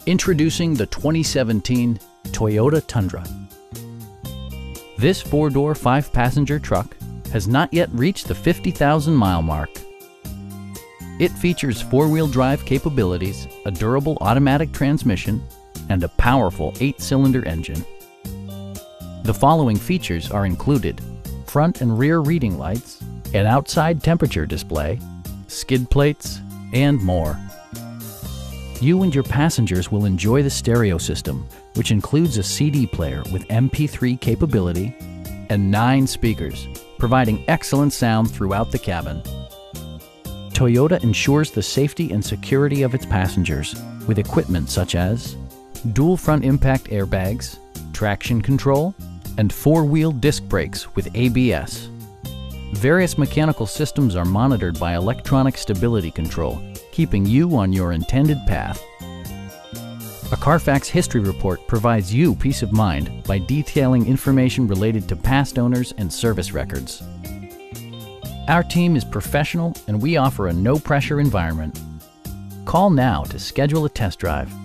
Introducing the 2017 Toyota Tundra. This four-door, five-passenger truck has not yet reached the 50,000-mile mark. It features four-wheel drive capabilities, a durable automatic transmission, and a powerful 8-cylinder engine. The following features are included: front and rear reading lights, an outside temperature display, skid plates, and more. You and your passengers will enjoy the stereo system, which includes a CD player with MP3 capability and 9 speakers, providing excellent sound throughout the cabin. Toyota ensures the safety and security of its passengers with equipment such as dual front impact airbags, traction control, and 4-wheel disc brakes with ABS. Various mechanical systems are monitored by electronic stability control, keeping you on your intended path. A Carfax history report provides you peace of mind by detailing information related to past owners and service records. Our team is professional and we offer a no-pressure environment. Call now to schedule a test drive.